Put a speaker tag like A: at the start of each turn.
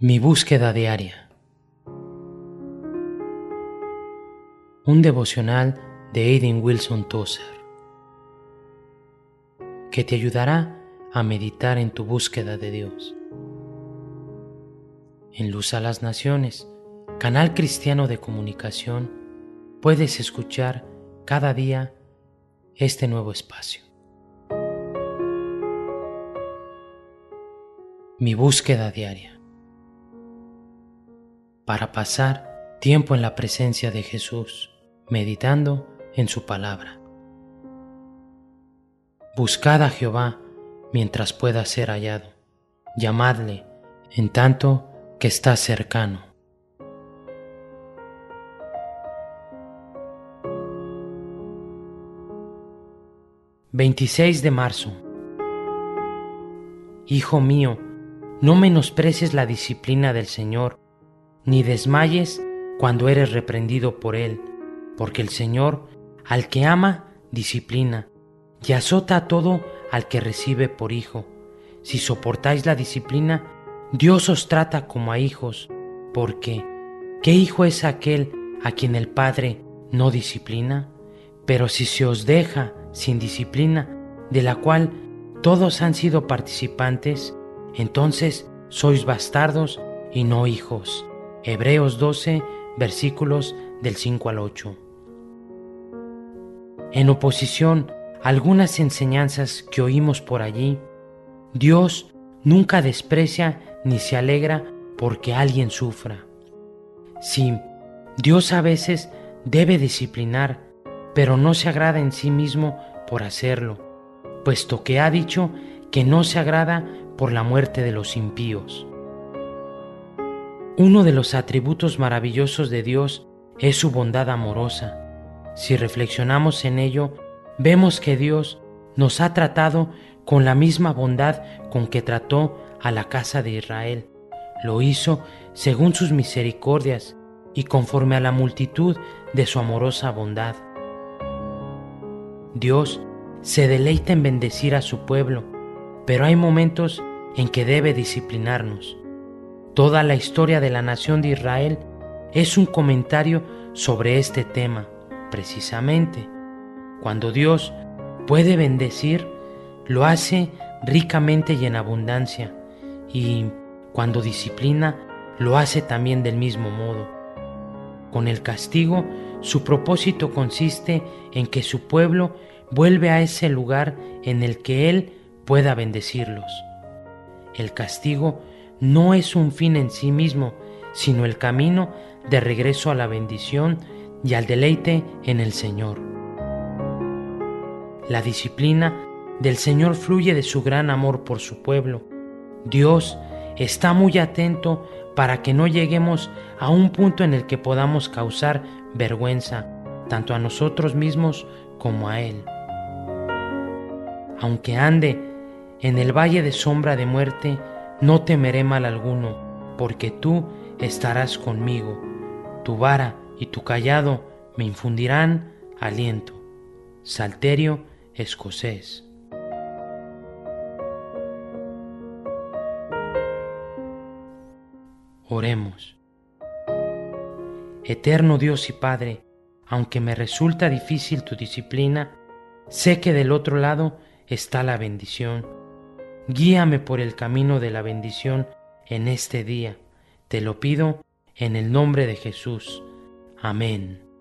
A: Mi búsqueda diaria. Un devocional de Aidan Wilson Tozer que te ayudará a meditar en tu búsqueda de Dios. En Luz a las Naciones, canal cristiano de comunicación, puedes escuchar cada día este nuevo espacio. Mi búsqueda diaria. Para pasar tiempo en la presencia de Jesús, meditando en su palabra. Buscad a Jehová mientras pueda ser hallado. Llamadle en tanto que está cercano. (26 de marzo). Hijo mío, no menosprecies la disciplina del Señor, ni desmayes cuando eres reprendido por Él, porque el Señor, al que ama, disciplina, y azota a todo al que recibe por hijo. Si soportáis la disciplina, Dios os trata como a hijos, porque ¿qué hijo es aquel a quien el Padre no disciplina? Pero si se os deja sin disciplina, de la cual todos han sido participantes, entonces sois bastardos y no hijos. Hebreos 12, versículos del 5 al 8. En oposición a algunas enseñanzas que oímos por allí, Dios nunca desprecia ni se alegra porque alguien sufra. Sí, Dios a veces debe disciplinar, pero no se agrada en sí mismo por hacerlo, puesto que ha dicho que no se agrada por la muerte de los impíos. Uno de los atributos maravillosos de Dios es su bondad amorosa. Si reflexionamos en ello, vemos que Dios nos ha tratado con la misma bondad con que trató a la casa de Israel. Lo hizo según sus misericordias y conforme a la multitud de su amorosa bondad. Dios se deleita en bendecir a su pueblo, pero hay momentos en que debe disciplinarnos. Toda la historia de la nación de Israel es un comentario sobre este tema, precisamente. Cuando Dios puede bendecir, lo hace ricamente y en abundancia, y cuando disciplina, lo hace también del mismo modo. Con el castigo, su propósito consiste en que su pueblo vuelve a ese lugar en el que Él pueda bendecirlos. El castigo no es un fin en sí mismo, sino el camino de regreso a la bendición y al deleite en el Señor. La disciplina del Señor fluye de su gran amor por su pueblo. Dios está muy atento para que no lleguemos a un punto en el que podamos causar vergüenza, tanto a nosotros mismos como a Él. Aunque ande en el valle de sombra de muerte, no temeré mal alguno, porque tú estarás conmigo. Tu vara y tu cayado me infundirán aliento. Salterio escocés. Oremos. Eterno Dios y Padre, aunque me resulta difícil tu disciplina, sé que del otro lado está la bendición. Guíame por el camino de la bendición en este día. Te lo pido en el nombre de Jesús. Amén.